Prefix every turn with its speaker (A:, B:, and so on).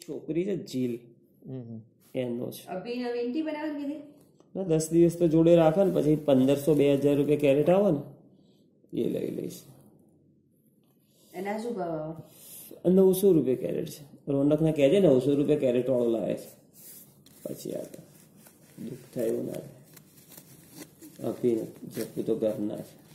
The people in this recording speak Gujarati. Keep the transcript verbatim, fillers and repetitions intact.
A: છોકરી છે જીલ એનો છે.
B: અભી નવીનથી બનાવવાની કીધી
A: ના દસ દિવસ તો જોડે રાખે ને પછી પંદરસો બે હજાર રૂપિયા કેરેટ આવે ને એ લઈ લઈશ.
B: એના શું ભાવ આવે?
A: નવસો રૂપિયા કેરેટ છે. રોનકને કહેજે નવસો રૂપિયા કેરેટ વાળો લાવે છે. પછી આગળ દુઃખ થાય એવું ના થાય. અભી જપું તો ઘરના છે.